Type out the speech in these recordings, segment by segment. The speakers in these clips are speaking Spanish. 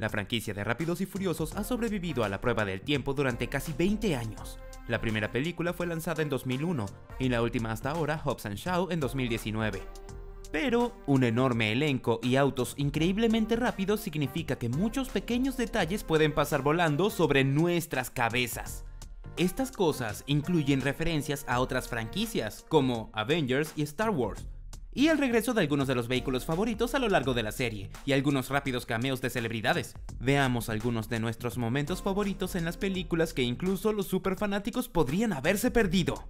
La franquicia de Rápidos y Furiosos ha sobrevivido a la prueba del tiempo durante casi 20 años. La primera película fue lanzada en 2001 y la última hasta ahora, Hobbs & Shaw, en 2019. Pero un enorme elenco y autos increíblemente rápidos significa que muchos pequeños detalles pueden pasar volando sobre nuestras cabezas. Estas cosas incluyen referencias a otras franquicias, como Avengers y Star Wars, y el regreso de algunos de los vehículos favoritos a lo largo de la serie, y algunos rápidos cameos de celebridades. Veamos algunos de nuestros momentos favoritos en las películas que incluso los superfanáticos podrían haberse perdido.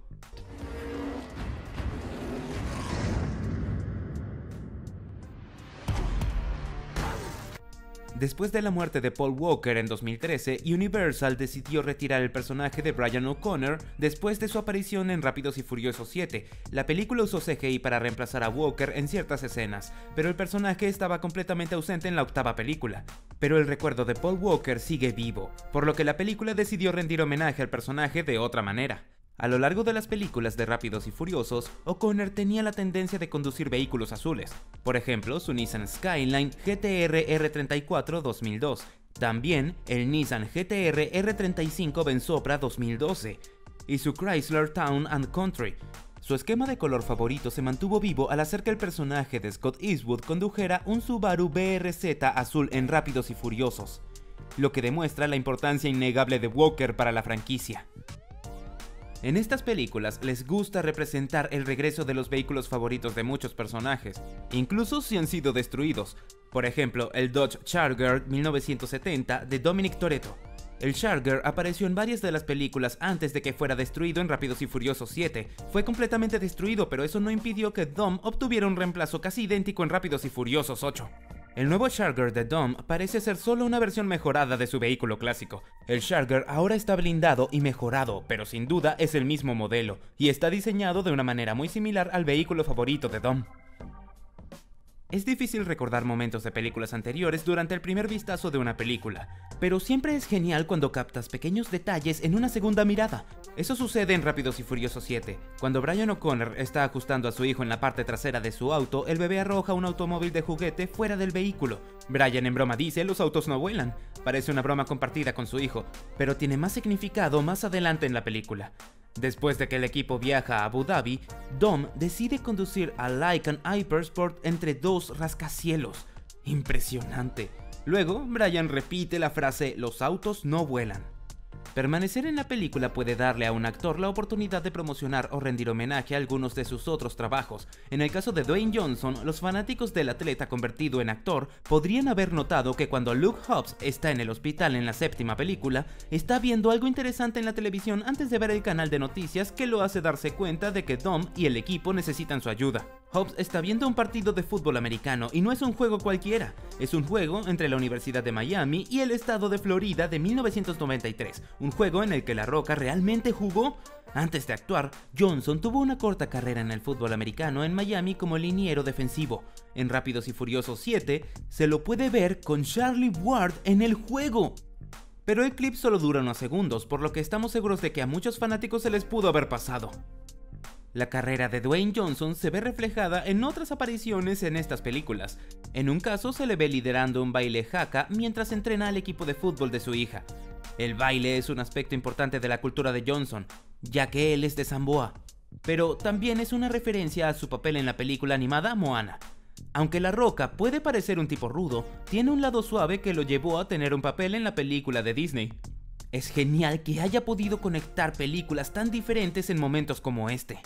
Después de la muerte de Paul Walker en 2013, Universal decidió retirar el personaje de Brian O'Connor después de su aparición en Rápidos y Furiosos 7. La película usó CGI para reemplazar a Walker en ciertas escenas, pero el personaje estaba completamente ausente en la octava película. Pero el recuerdo de Paul Walker sigue vivo, por lo que la película decidió rendir homenaje al personaje de otra manera. A lo largo de las películas de Rápidos y Furiosos, O'Connor tenía la tendencia de conducir vehículos azules, por ejemplo su Nissan Skyline GT-R R34 2002, también el Nissan GT-R R35 Bensopra 2012 y su Chrysler Town & Country. Su esquema de color favorito se mantuvo vivo al hacer que el personaje de Scott Eastwood condujera un Subaru BRZ azul en Rápidos y Furiosos, lo que demuestra la importancia innegable de Walker para la franquicia. En estas películas les gusta representar el regreso de los vehículos favoritos de muchos personajes, incluso si han sido destruidos, por ejemplo el Dodge Charger 1970 de Dominic Toretto. El Charger apareció en varias de las películas antes de que fuera destruido en Rápidos y Furiosos 7, fue completamente destruido, pero eso no impidió que Dom obtuviera un reemplazo casi idéntico en Rápidos y Furiosos 8. El nuevo Charger de Dom parece ser solo una versión mejorada de su vehículo clásico. El Charger ahora está blindado y mejorado, pero sin duda es el mismo modelo, y está diseñado de una manera muy similar al vehículo favorito de Dom. Es difícil recordar momentos de películas anteriores durante el primer vistazo de una película, pero siempre es genial cuando captas pequeños detalles en una segunda mirada. Eso sucede en Rápidos y Furiosos 7. Cuando Brian O'Connor está ajustando a su hijo en la parte trasera de su auto, el bebé arroja un automóvil de juguete fuera del vehículo. Brian en broma dice: "Los autos no vuelan". Parece una broma compartida con su hijo, pero tiene más significado más adelante en la película. Después de que el equipo viaja a Abu Dhabi, Dom decide conducir a Lykan Hypersport entre dos rascacielos. Impresionante. Luego, Brian repite la frase: "Los autos no vuelan". Permanecer en la película puede darle a un actor la oportunidad de promocionar o rendir homenaje a algunos de sus otros trabajos. En el caso de Dwayne Johnson, los fanáticos del atleta convertido en actor podrían haber notado que cuando Luke Hobbs está en el hospital en la séptima película, está viendo algo interesante en la televisión antes de ver el canal de noticias que lo hace darse cuenta de que Dom y el equipo necesitan su ayuda. Hobbs está viendo un partido de fútbol americano y no es un juego cualquiera, es un juego entre la Universidad de Miami y el estado de Florida de 1993, un juego en el que La Roca realmente jugó. Antes de actuar, Johnson tuvo una corta carrera en el fútbol americano en Miami como liniero defensivo. En Rápidos y Furiosos 7 se lo puede ver con Charlie Ward en el juego. Pero el clip solo dura unos segundos, por lo que estamos seguros de que a muchos fanáticos se les pudo haber pasado. La carrera de Dwayne Johnson se ve reflejada en otras apariciones en estas películas. En un caso se le ve liderando un baile haka mientras entrena al equipo de fútbol de su hija. El baile es un aspecto importante de la cultura de Johnson, ya que él es de Zamboa, pero también es una referencia a su papel en la película animada Moana. Aunque La Roca puede parecer un tipo rudo, tiene un lado suave que lo llevó a tener un papel en la película de Disney. Es genial que haya podido conectar películas tan diferentes en momentos como este.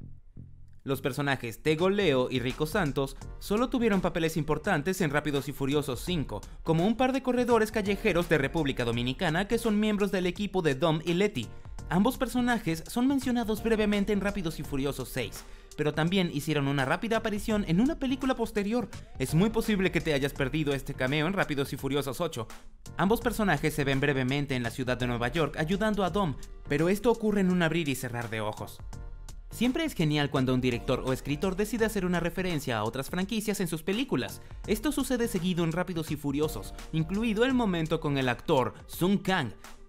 Los personajes Tego Leo y Rico Santos solo tuvieron papeles importantes en Rápidos y Furiosos 5, como un par de corredores callejeros de República Dominicana que son miembros del equipo de Dom y Letty. Ambos personajes son mencionados brevemente en Rápidos y Furiosos 6, pero también hicieron una rápida aparición en una película posterior. Es muy posible que te hayas perdido este cameo en Rápidos y Furiosos 8. Ambos personajes se ven brevemente en la ciudad de Nueva York ayudando a Dom, pero esto ocurre en un abrir y cerrar de ojos. Siempre es genial cuando un director o escritor decide hacer una referencia a otras franquicias en sus películas. Esto sucede seguido en Rápidos y Furiosos, incluido el momento con el actor Sung Kang.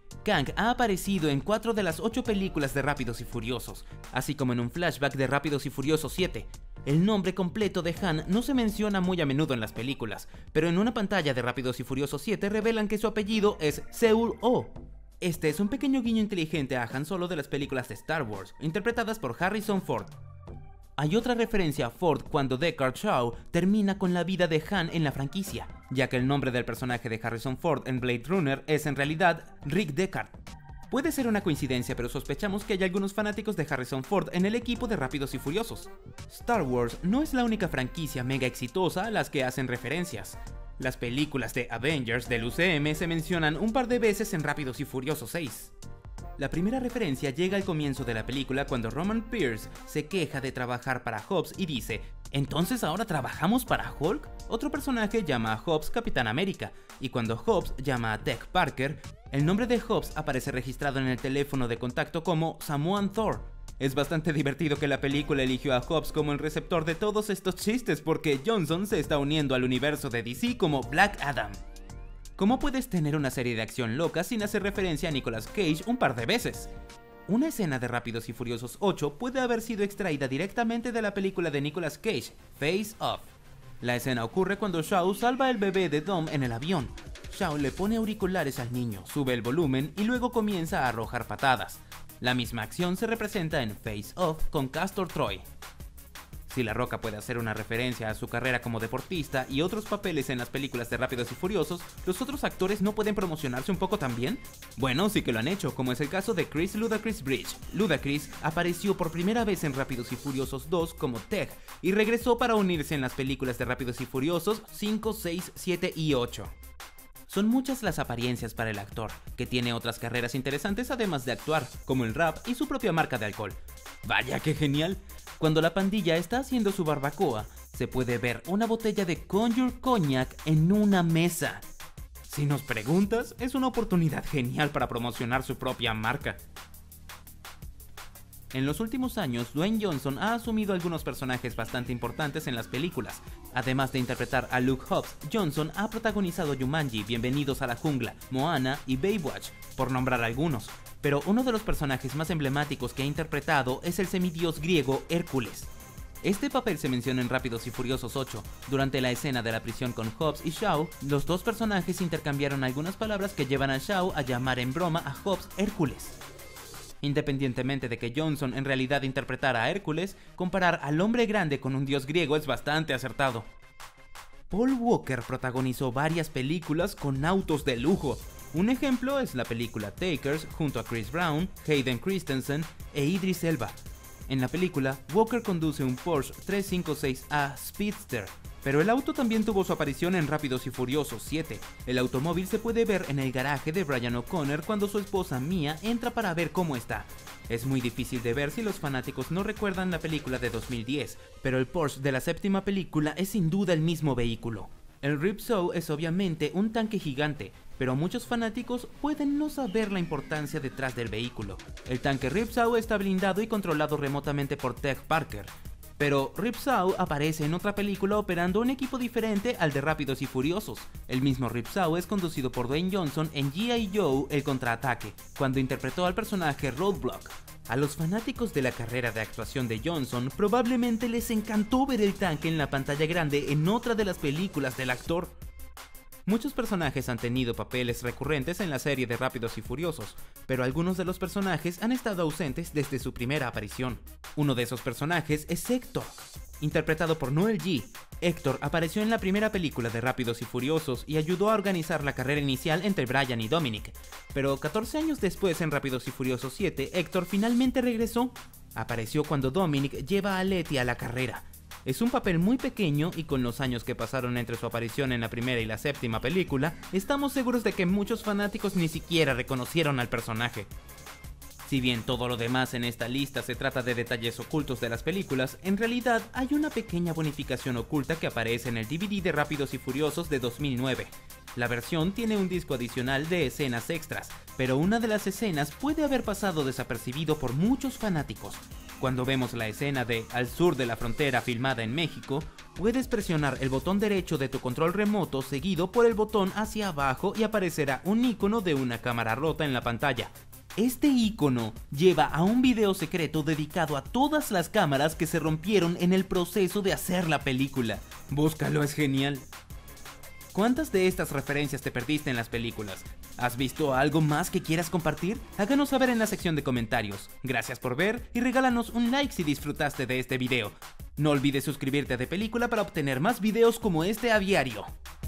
Kang ha aparecido en 4 de las 8 películas de Rápidos y Furiosos, así como en un flashback de Rápidos y Furiosos 7. El nombre completo de Han no se menciona muy a menudo en las películas, pero en una pantalla de Rápidos y Furiosos 7 revelan que su apellido es Seul-O. Este es un pequeño guiño inteligente a Han Solo de las películas de Star Wars, interpretadas por Harrison Ford. Hay otra referencia a Ford cuando Deckard Shaw termina con la vida de Han en la franquicia, ya que el nombre del personaje de Harrison Ford en Blade Runner es en realidad Rick Deckard. Puede ser una coincidencia, pero sospechamos que hay algunos fanáticos de Harrison Ford en el equipo de Rápidos y Furiosos. Star Wars no es la única franquicia mega exitosa a las que hacen referencias. Las películas de Avengers del UCM se mencionan un par de veces en Rápidos y Furiosos 6. La primera referencia llega al comienzo de la película cuando Roman Pierce se queja de trabajar para Hobbs y dice: ¿entonces ahora trabajamos para Hulk? Otro personaje llama a Hobbs Capitán América, y cuando Hobbs llama a Tech Parker, el nombre de Hobbs aparece registrado en el teléfono de contacto como Samoan Thor. Es bastante divertido que la película eligió a Hobbs como el receptor de todos estos chistes porque Johnson se está uniendo al universo de DC como Black Adam. ¿Cómo puedes tener una serie de acción loca sin hacer referencia a Nicolas Cage un par de veces? Una escena de Rápidos y Furiosos 8 puede haber sido extraída directamente de la película de Nicolas Cage, Face Off. La escena ocurre cuando Shaw salva al bebé de Dom en el avión. Shaw le pone auriculares al niño, sube el volumen y luego comienza a arrojar patadas. La misma acción se representa en Face Off con Castor Troy. Si La Roca puede hacer una referencia a su carrera como deportista y otros papeles en las películas de Rápidos y Furiosos, ¿los otros actores no pueden promocionarse un poco también? Bueno, sí que lo han hecho, como es el caso de Chris Ludacris Bridge. Ludacris apareció por primera vez en Rápidos y Furiosos 2 como Tech y regresó para unirse en las películas de Rápidos y Furiosos 5, 6, 7 y 8. Son muchas las apariencias para el actor, que tiene otras carreras interesantes además de actuar, como el rap y su propia marca de alcohol. ¡Vaya qué genial! Cuando la pandilla está haciendo su barbacoa, se puede ver una botella de Conjure Cognac en una mesa. Si nos preguntas, es una oportunidad genial para promocionar su propia marca. En los últimos años, Dwayne Johnson ha asumido algunos personajes bastante importantes en las películas. Además de interpretar a Luke Hobbs, Johnson ha protagonizado Jumanji, Bienvenidos a la Jungla, Moana y Baywatch, por nombrar algunos. Pero uno de los personajes más emblemáticos que ha interpretado es el semidios griego Hércules. Este papel se menciona en Rápidos y Furiosos 8. Durante la escena de la prisión con Hobbs y Shaw, los dos personajes intercambiaron algunas palabras que llevan a Shaw a llamar en broma a Hobbs Hércules. Independientemente de que Johnson en realidad interpretara a Hércules, comparar al hombre grande con un dios griego es bastante acertado. Paul Walker protagonizó varias películas con autos de lujo. Un ejemplo es la película Takers junto a Chris Brown, Hayden Christensen e Idris Elba. En la película, Walker conduce un Porsche 356A Speedster, pero el auto también tuvo su aparición en Rápidos y Furiosos 7. El automóvil se puede ver en el garaje de Brian O'Connor cuando su esposa Mia entra para ver cómo está. Es muy difícil de ver si los fanáticos no recuerdan la película de 2010, pero el Porsche de la séptima película es sin duda el mismo vehículo. El Ripsaw es obviamente un tanque gigante, pero muchos fanáticos pueden no saber la importancia detrás del vehículo. El tanque Ripsaw está blindado y controlado remotamente por Tech Parker. Pero Ripsaw aparece en otra película operando un equipo diferente al de Rápidos y Furiosos. El mismo Ripsaw es conducido por Dwayne Johnson en G.I. Joe El Contraataque, cuando interpretó al personaje Roadblock. A los fanáticos de la carrera de actuación de Johnson probablemente les encantó ver el tanque en la pantalla grande en otra de las películas del actor. Muchos personajes han tenido papeles recurrentes en la serie de Rápidos y Furiosos, pero algunos de los personajes han estado ausentes desde su primera aparición. Uno de esos personajes es Hector, interpretado por Noel G. Hector apareció en la primera película de Rápidos y Furiosos y ayudó a organizar la carrera inicial entre Brian y Dominic, pero 14 años después en Rápidos y Furiosos 7, Hector finalmente regresó. Apareció cuando Dominic lleva a Letty a la carrera. Es un papel muy pequeño y con los años que pasaron entre su aparición en la primera y la séptima película, estamos seguros de que muchos fanáticos ni siquiera reconocieron al personaje. Si bien todo lo demás en esta lista se trata de detalles ocultos de las películas, en realidad hay una pequeña bonificación oculta que aparece en el DVD de Rápidos y Furiosos de 2009. La versión tiene un disco adicional de escenas extras, pero una de las escenas puede haber pasado desapercibido por muchos fanáticos. Cuando vemos la escena de Al sur de la frontera filmada en México, puedes presionar el botón derecho de tu control remoto seguido por el botón hacia abajo y aparecerá un icono de una cámara rota en la pantalla. Este icono lleva a un video secreto dedicado a todas las cámaras que se rompieron en el proceso de hacer la película. Búscalo, es genial. ¿Cuántas de estas referencias te perdiste en las películas? ¿Has visto algo más que quieras compartir? Háganos saber en la sección de comentarios. Gracias por ver y regálanos un like si disfrutaste de este video. No olvides suscribirte a De Película para obtener más videos como este a diario.